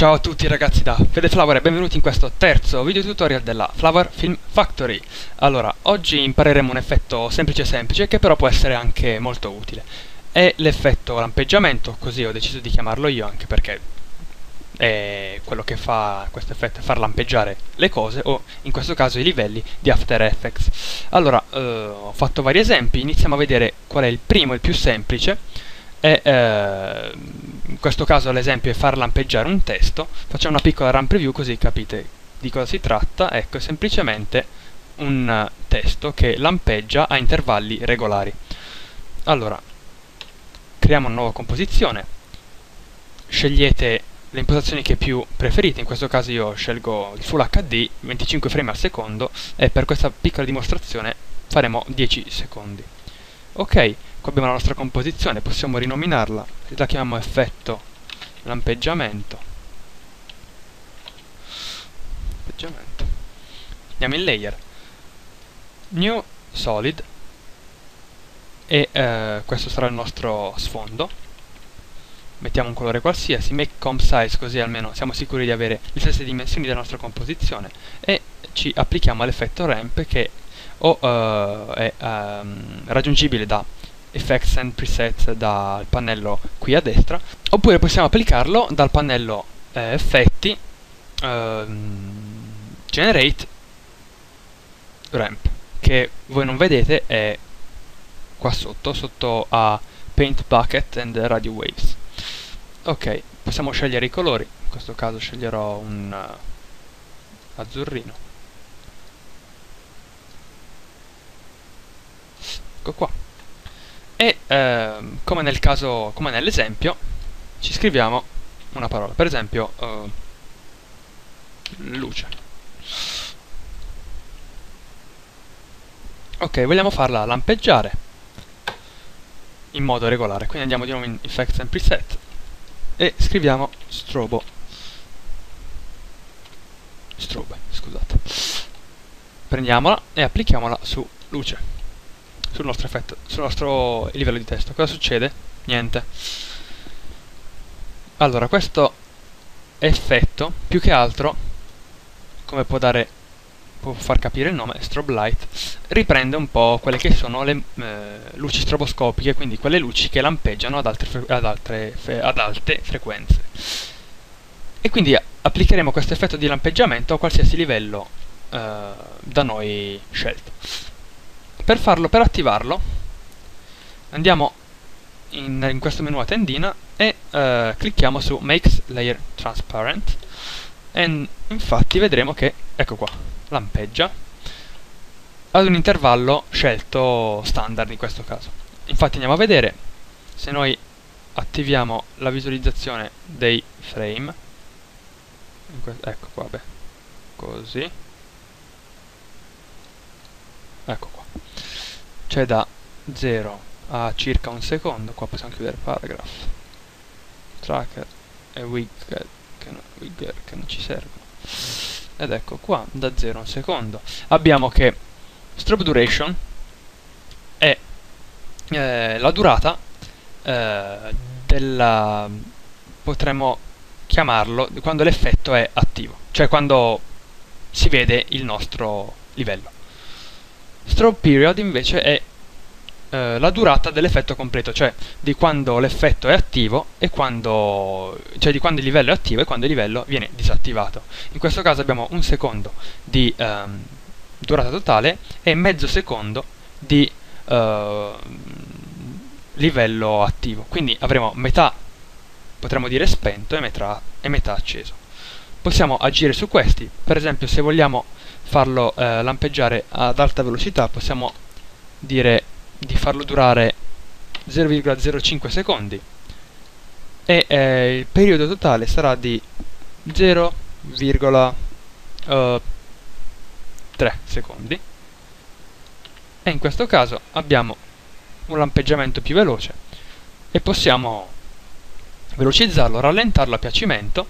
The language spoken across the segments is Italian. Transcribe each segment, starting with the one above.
Ciao a tutti ragazzi da FedeFlower e benvenuti in questo terzo video tutorial della Flower Film Factory. Allora, oggi impareremo un effetto semplice che però può essere anche molto utile. È l'effetto lampeggiamento, così ho deciso di chiamarlo io anche perché è quello che fa questo effetto, è far lampeggiare le cose o in questo caso i livelli di After Effects. Allora, ho fatto vari esempi, iniziamo a vedere qual è il primo, il più semplice. In questo caso l'esempio è far lampeggiare un testo. Facciamo una piccola run preview così capite di cosa si tratta. Ecco, è semplicemente un testo che lampeggia a intervalli regolari. Allora, creiamo una nuova composizione, scegliete le impostazioni che più preferite. In questo caso io scelgo il Full HD 25 frame al secondo e per questa piccola dimostrazione faremo 10 secondi. Ok, qua abbiamo la nostra composizione, possiamo rinominarla, la chiamiamo effetto lampeggiamento. Andiamo in layer, new solid e questo sarà il nostro sfondo. Mettiamo un colore qualsiasi, make comp size, così almeno siamo sicuri di avere le stesse dimensioni della nostra composizione e ci applichiamo all'effetto ramp che è raggiungibile da Effects and Presets dal pannello qui a destra, oppure possiamo applicarlo dal pannello Effetti, Generate Ramp, che voi non vedete, è qua sotto a Paint Bucket and Radio Waves. Ok, possiamo scegliere i colori, in questo caso sceglierò un azzurrino. Ecco qua. E come nell'esempio ci scriviamo una parola, per esempio luce. Ok, vogliamo farla lampeggiare in modo regolare, quindi andiamo di nuovo in Effects and Preset e scriviamo strobe, scusate. Prendiamola e applichiamola su luce, sul nostro effetto, sul nostro livello di testo. Cosa succede? Niente. Allora, questo effetto, più che altro, come può far capire il nome, strobe light, riprende un po' quelle che sono le luci stroboscopiche, quindi quelle luci che lampeggiano ad alte frequenze. E quindi applicheremo questo effetto di lampeggiamento a qualsiasi livello da noi scelto. Per attivarlo andiamo in questo menu a tendina e clicchiamo su Makes Layer Transparent e infatti vedremo che, ecco qua, lampeggia ad un intervallo scelto standard in questo caso. Infatti andiamo a vedere se noi attiviamo la visualizzazione dei frame, ecco qua, beh, così, ecco qua, c'è da 0 a circa un secondo. Qua possiamo chiudere paragraph, tracker e wigger che non ci servono, ed ecco qua da 0 a un secondo. Abbiamo che strobe duration è la durata potremmo chiamarlo quando l'effetto è attivo, cioè quando si vede il nostro livello. Strobe period invece è la durata dell'effetto completo, cioè di quando l'effetto è attivo e cioè di quando il livello è attivo e quando il livello viene disattivato. In questo caso abbiamo un secondo di durata totale e mezzo secondo di livello attivo, quindi avremo metà, potremmo dire, spento e metà acceso. Possiamo agire su questi, per esempio se vogliamo farlo lampeggiare ad alta velocità possiamo dire di farlo durare 0,05 secondi e il periodo totale sarà di 0,3 secondi, e in questo caso abbiamo un lampeggiamento più veloce e possiamo velocizzarlo, rallentarlo a piacimento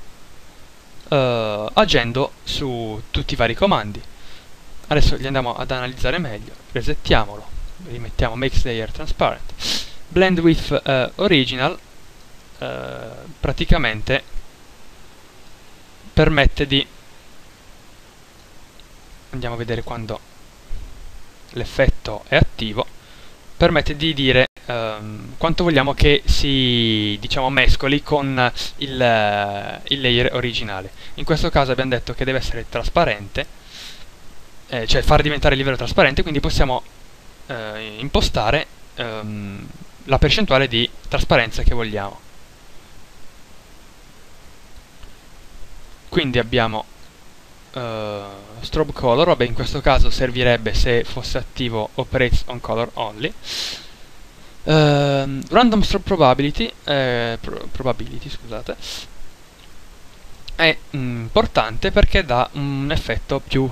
agendo su tutti i vari comandi. Adesso li andiamo ad analizzare meglio. Resettiamolo, rimettiamo Make Layer Transparent, Blend with Original, praticamente permette di, andiamo a vedere quando l'effetto è attivo, permette di dire quanto vogliamo che si, diciamo, mescoli con il layer originale. In questo caso abbiamo detto che deve essere trasparente, cioè far diventare il livello trasparente, quindi possiamo impostare la percentuale di trasparenza che vogliamo. Quindi abbiamo strobe color, vabbè, in questo caso servirebbe se fosse attivo operates on color only. Random strobe probability, scusate, è importante perché dà un effetto più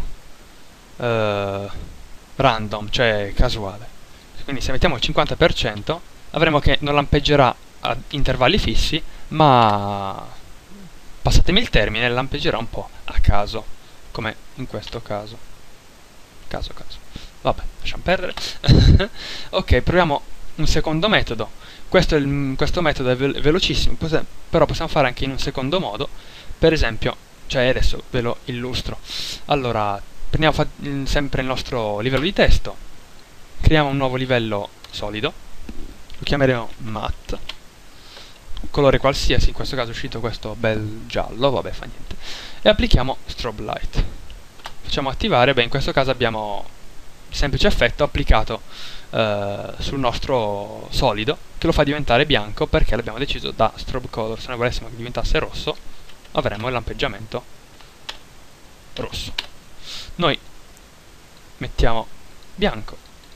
random, cioè casuale. Quindi se mettiamo il 50% avremo che non lampeggerà a intervalli fissi, ma passatemi il termine, lampeggerà un po' a caso, come in questo caso. Caso. Vabbè, lasciamo perdere. Ok, proviamo un secondo metodo. Questo metodo è velocissimo, però possiamo fare anche in un secondo modo. Per esempio, cioè adesso ve lo illustro. Allora, prendiamo sempre il nostro livello di testo, creiamo un nuovo livello solido, lo chiameremo matte, colore qualsiasi, in questo caso è uscito questo bel giallo, vabbè, fa niente, e applichiamo strobe light. Facciamo attivare, beh, in questo caso abbiamo il semplice effetto applicato sul nostro solido, che lo fa diventare bianco perché l'abbiamo deciso da strobe color. Se noi volessimo che diventasse rosso, avremmo il lampeggiamento rosso. Noi mettiamo bianco,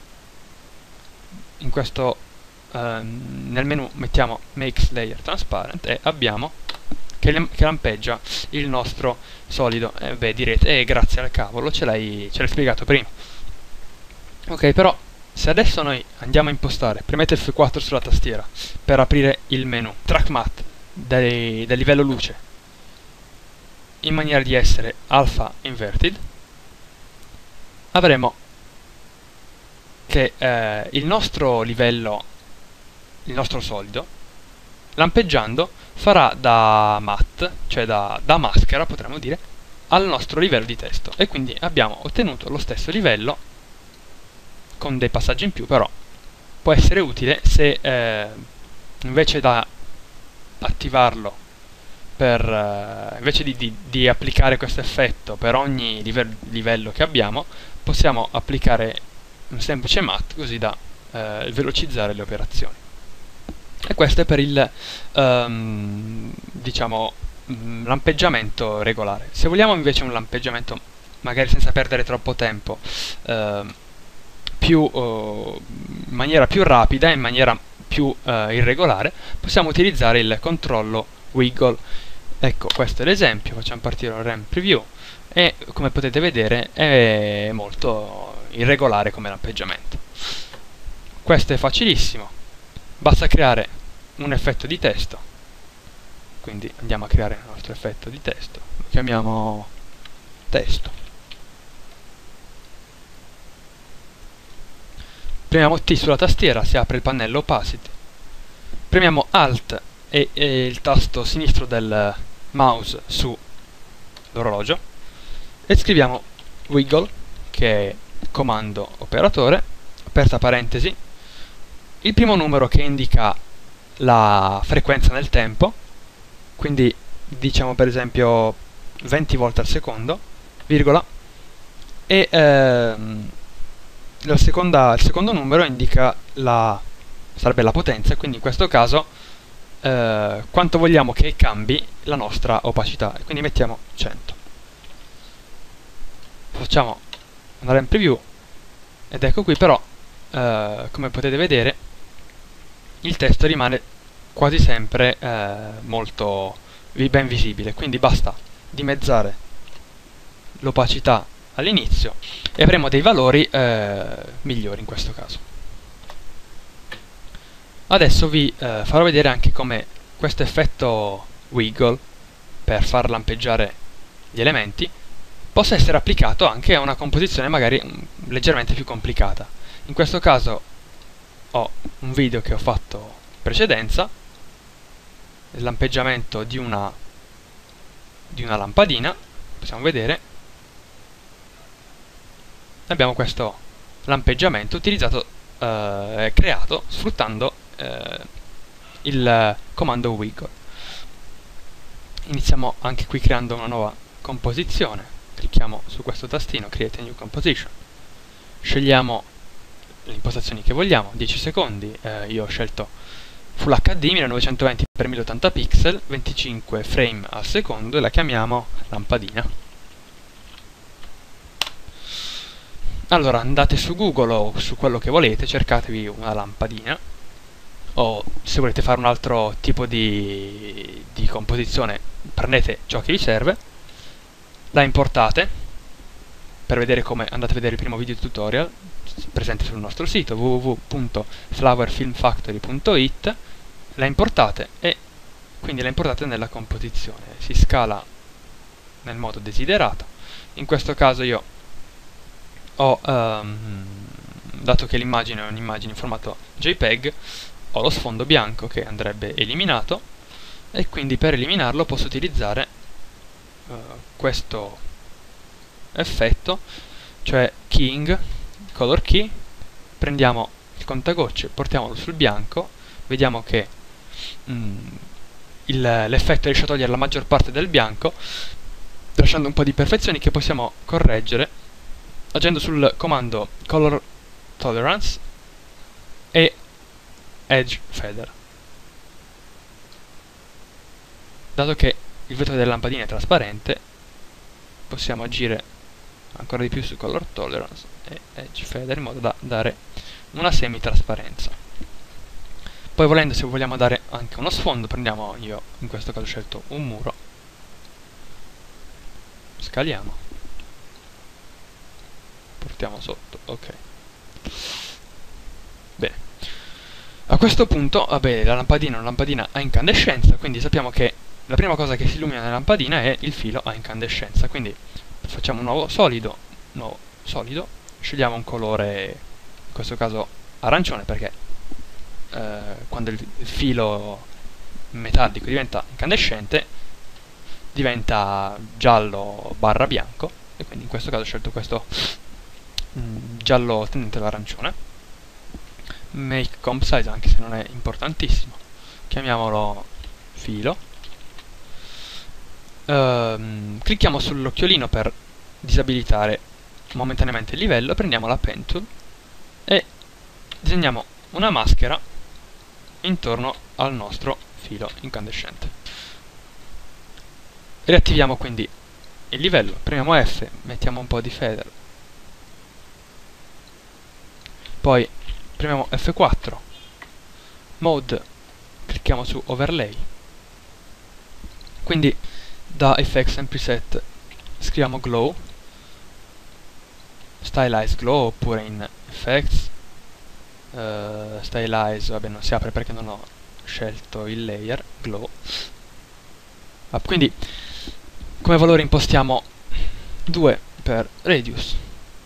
in questo nel menu mettiamo Make Layer Transparent e abbiamo che lampeggia il nostro solido. Beh, direte, grazie al cavolo, ce l'hai spiegato prima. Ok, però se adesso noi andiamo a impostare, premete F4 sulla tastiera per aprire il menu Track Matte del livello luce in maniera di essere alpha inverted, avremo che il nostro livello, il nostro solido, lampeggiando farà da matte, cioè da maschera potremmo dire, al nostro livello di testo, e quindi abbiamo ottenuto lo stesso livello con dei passaggi in più. Però può essere utile se invece da attivarlo invece di applicare questo effetto per ogni livello che abbiamo, possiamo applicare un semplice matte così da velocizzare le operazioni. E questo è per il diciamo lampeggiamento regolare. Se vogliamo invece un lampeggiamento magari senza perdere troppo tempo, in maniera più rapida e in maniera più irregolare, possiamo utilizzare il controllo wiggle. Ecco, questo è l'esempio. Facciamo partire un RAM preview e come potete vedere è molto irregolare come lampeggiamento. Questo è facilissimo, basta creare un effetto di testo. Quindi andiamo a creare il nostro effetto di testo, lo chiamiamo testo. Premiamo T sulla tastiera, si apre il pannello opacity, premiamo Alt e il tasto sinistro del mouse sull'orologio e scriviamo wiggle, che è comando operatore, aperta parentesi, il primo numero che indica la frequenza nel tempo, quindi diciamo per esempio 20 volte al secondo, virgola, e il secondo numero indica sarebbe la potenza, quindi in questo caso quanto vogliamo che cambi la nostra opacità, e quindi mettiamo 100. Facciamo andare in preview ed ecco qui, però come potete vedere il testo rimane quasi sempre molto ben visibile, quindi basta dimezzare l'opacità all'inizio e avremo dei valori migliori in questo caso. Adesso vi farò vedere anche come questo effetto wiggle, per far lampeggiare gli elementi, possa essere applicato anche a una composizione magari leggermente più complicata. In questo caso ho un video che ho fatto in precedenza, il lampeggiamento di una di una lampadina, possiamo vedere, abbiamo questo lampeggiamento utilizzato, creato sfruttando il comando wiggle. Iniziamo anche qui creando una nuova composizione, clicchiamo su questo tastino, Create a New Composition, scegliamo le impostazioni che vogliamo, 10 secondi, io ho scelto Full HD 1920x1080 pixel, 25 frame al secondo e la chiamiamo lampadina. Allora andate su Google o su quello che volete, cercatevi una lampadina, o se volete fare un altro tipo di composizione prendete ciò che vi serve, la importate. Per vedere come, andate a vedere il primo video tutorial presente sul nostro sito www.flowerfilmfactory.it, la importate e quindi la importate nella composizione, si scala nel modo desiderato. In questo caso io ho, dato che l'immagine è un'immagine in formato JPEG, ho lo sfondo bianco che andrebbe eliminato e quindi per eliminarlo posso utilizzare questo effetto, cioè keying, color key, prendiamo il contagocce, portiamolo sul bianco, vediamo che l'effetto riesce a togliere la maggior parte del bianco, lasciando un po' di imperfezioni che possiamo correggere agendo sul comando color tolerance e edge feather. Dato che il vetro della lampadina è trasparente, possiamo agire ancora di più su color tolerance e edge feather in modo da dare una semi-trasparenza. Poi volendo, se vogliamo dare anche uno sfondo, prendiamo, io in questo caso ho scelto un muro, scaliamo, portiamo sotto, ok. Bene, a questo punto, vabbè, la lampadina è una lampadina a incandescenza, quindi sappiamo che la prima cosa che si illumina nella lampadina è il filo a incandescenza, quindi facciamo un nuovo solido, scegliamo un colore, in questo caso arancione, perché quando il filo metallico diventa incandescente diventa giallo barra bianco, e quindi in questo caso ho scelto questo giallo tendente all'arancione. Make comp size, anche se non è importantissimo, chiamiamolo filo. Clicchiamo sull'occhiolino per disabilitare momentaneamente il livello, prendiamo la pen tool e disegniamo una maschera intorno al nostro filo incandescente. Riattiviamo quindi il livello, premiamo F, mettiamo un po' di feather, poi premiamo F4, mode, clicchiamo su overlay, quindi da effects and preset scriviamo glow, stylize glow, oppure in effects stylize, vabbè non si apre perché non ho scelto il layer, glow. Quindi come valore impostiamo 2 per radius,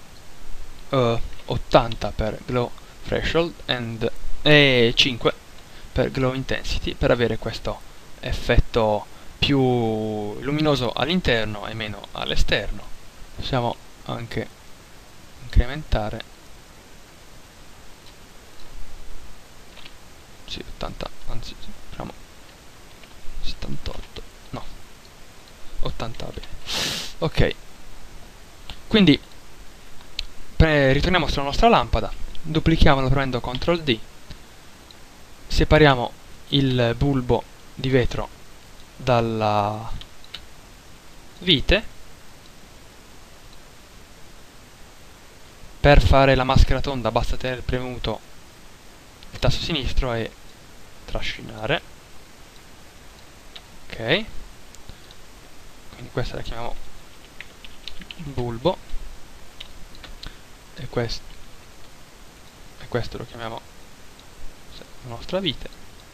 80 per glow threshold e 5 per glow intensity, per avere questo effetto più luminoso all'interno e meno all'esterno. Possiamo anche incrementare, sì, 80, anzi facciamo 78, no, 80 va bene. Ok, quindi ritorniamo sulla nostra lampada, duplichiamola premendo CTRL D, separiamo il bulbo di vetro dalla vite. Per fare la maschera tonda basta tenere premuto il tasto sinistro e trascinare. Ok, quindi questa la chiamiamo bulbo e questo lo chiamiamo la nostra vite.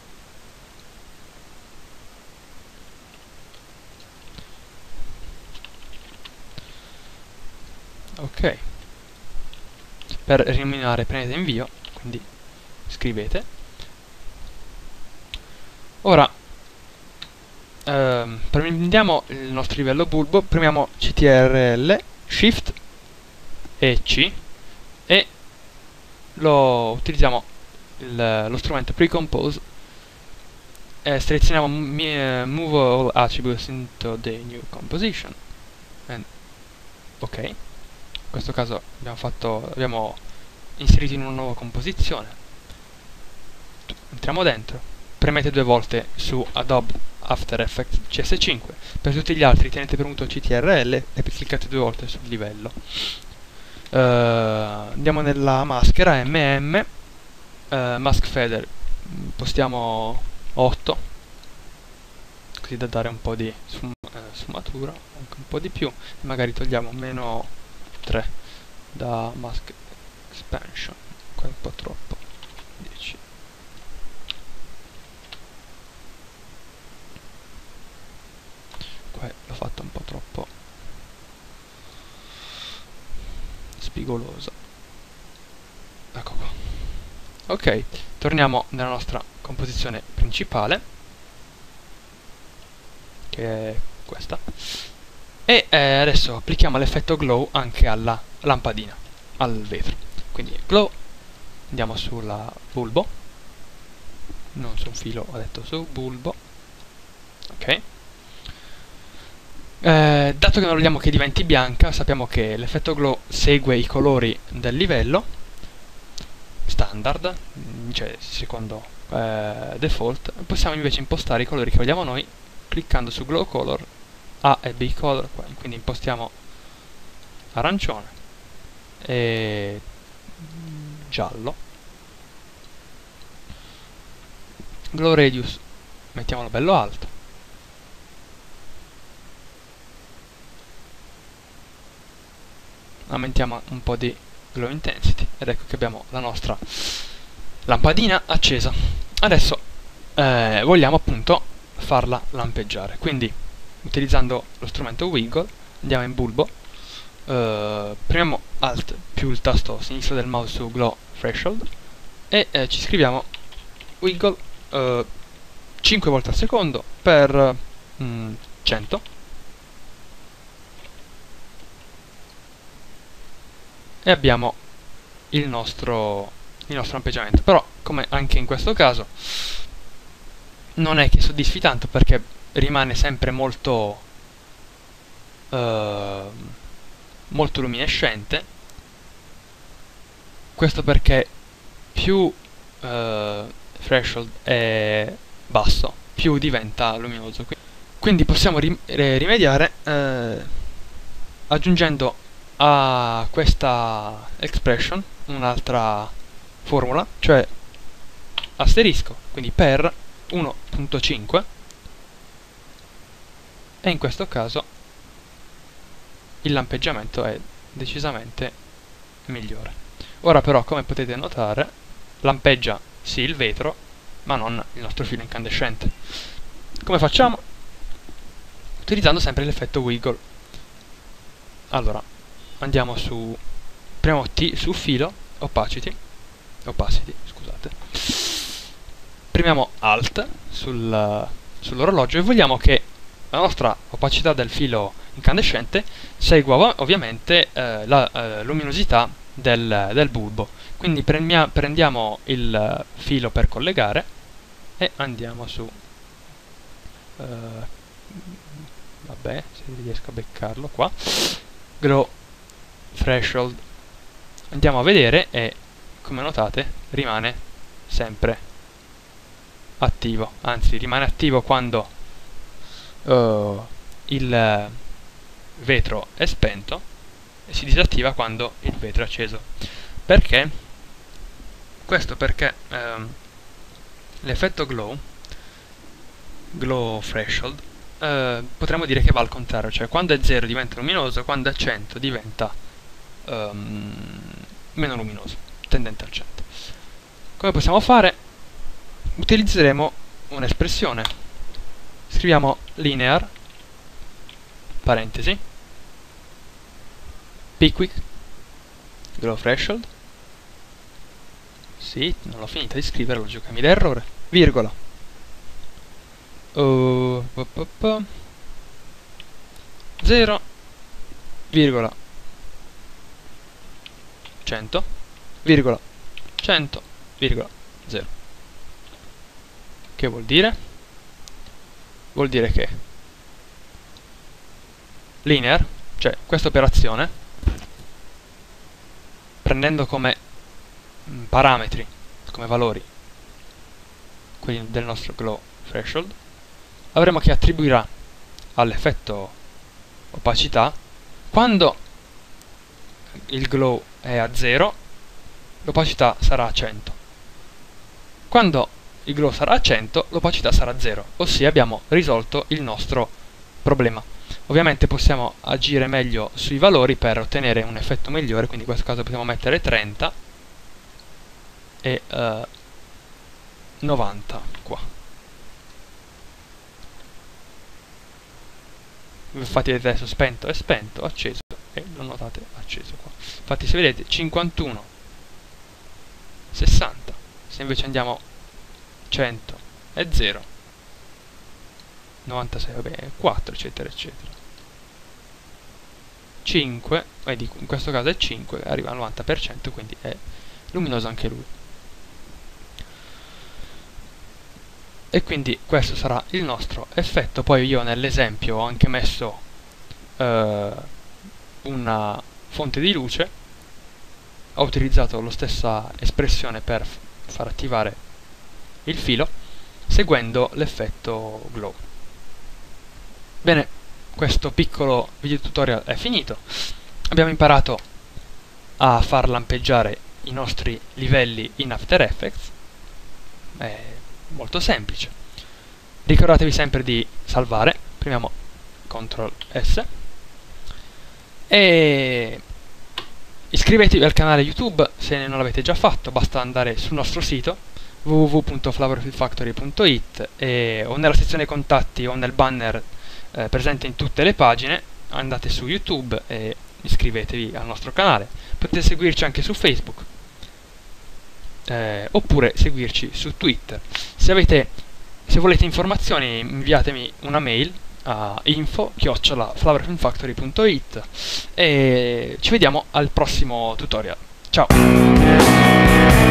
Ok, per rimuovere premete invio, quindi scrivete. Ora prendiamo il nostro livello bulbo, premiamo CTRL, Shift e C e utilizziamo lo strumento Precompose e selezioniamo Move all attributes into the new composition. Ok, in questo caso abbiamo inserito in una nuova composizione. Entriamo dentro, premete 2 volte su Adobe After Effects CS5, per tutti gli altri tenete premuto CTRL e cliccate 2 volte sul livello. Andiamo nella maschera Mask Feather, postiamo 8, così da dare un po' di sfumatura, anche un po' di più, e magari togliamo meno 3 da Mask Expansion, qua è un po' troppo, 10. Qua l'ho fatto un po' troppo spigoloso. Ecco qua. Ok, torniamo nella nostra composizione principale, che è questa, e adesso applichiamo l'effetto glow anche alla lampadina, al vetro. Quindi glow, andiamo sulla bulbo, non su un filo, ho detto su bulbo. Ok, dato che non vogliamo che diventi bianca, sappiamo che l'effetto glow segue i colori del livello standard, cioè secondo default. Possiamo invece impostare i colori che vogliamo noi cliccando su glow color A e B color, quindi impostiamo arancione e giallo. Glow radius mettiamolo bello alto, aumentiamo un po' di glow intensity ed ecco che abbiamo la nostra lampadina accesa. Adesso vogliamo appunto farla lampeggiare, quindi utilizzando lo strumento wiggle andiamo in bulbo, premiamo alt più il tasto sinistro del mouse su glow threshold e ci scriviamo wiggle 5 volte al secondo per 100 e abbiamo il nostro lampeggiamento. Però, come anche in questo caso, non è che soddisfi tanto, perché rimane sempre molto molto luminescente. Questo perché più threshold è basso, più diventa luminoso. Quindi possiamo rimediare aggiungendo a questa expression un'altra formula, cioè asterisco, quindi per 1.5, e in questo caso il lampeggiamento è decisamente migliore. Ora però, come potete notare, lampeggia sì il vetro, ma non il nostro filo incandescente. Come facciamo? Utilizzando sempre l'effetto wiggle. Allora, andiamo su, premiamo T su filo, opacity, scusate, premiamo Alt sull'orologio e vogliamo che la nostra opacità del filo incandescente segua ovviamente la luminosità del bulbo. Quindi prendiamo il filo per collegare e andiamo su, vabbè, se riesco a beccarlo qua, glow threshold, andiamo a vedere e come notate rimane sempre attivo, anzi rimane attivo quando il vetro è spento e si disattiva quando il vetro è acceso. Perché? Questo perché l'effetto glow threshold potremmo dire che va al contrario, cioè quando è 0 diventa luminoso, quando è 100 diventa meno luminoso, tendente al 100. Come possiamo fare? Utilizzeremo un'espressione, scriviamo linear, parentesi, pickwick, glow threshold, sì, non l'ho finita di scrivere, logico che mi dà errore, virgola, 0, virgola 100, virgola 100, virgola 0. Che vuol dire? Vuol dire che linear, cioè questa operazione, prendendo come parametri, come valori, quelli del nostro glow threshold, avremo che attribuirà all'effetto opacità, quando il glow è a 0, l'opacità sarà a 100. Quando il glow sarà a 100, l'opacità sarà 0, ossia abbiamo risolto il nostro problema. Ovviamente possiamo agire meglio sui valori per ottenere un effetto migliore, quindi in questo caso possiamo mettere 30 e 90 qua. Infatti vedete adesso spento e spento, acceso, e lo notate acceso qua. Infatti se vedete 51, 60, se invece andiamo 100 e 0, 96, vabbè, 4, eccetera, eccetera. 5, vedi, in questo caso è 5, arriva al 90%, quindi è luminoso anche lui. E quindi questo sarà il nostro effetto. Poi io nell'esempio ho anche messo una fonte di luce, ho utilizzato la stessa espressione per far attivare il filo, seguendo l'effetto glow. Bene, questo piccolo video tutorial è finito. Abbiamo imparato a far lampeggiare i nostri livelli in After Effects. È molto semplice. Ricordatevi sempre di salvare, premiamo CTRL S e iscrivetevi al canale YouTube se non l'avete già fatto. Basta andare sul nostro sito www.flowerfilmfactory.it o nella sezione contatti o nel banner presente in tutte le pagine. Andate su YouTube e iscrivetevi al nostro canale. Potete seguirci anche su Facebook oppure seguirci su Twitter. Se volete informazioni, inviatemi una mail a info@flowerfilmfactory.it e ci vediamo al prossimo tutorial. Ciao!